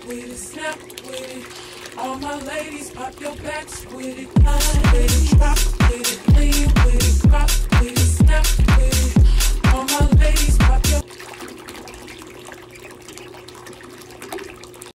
with it, snap with it. All my ladies, pop your backs with it. With it, drop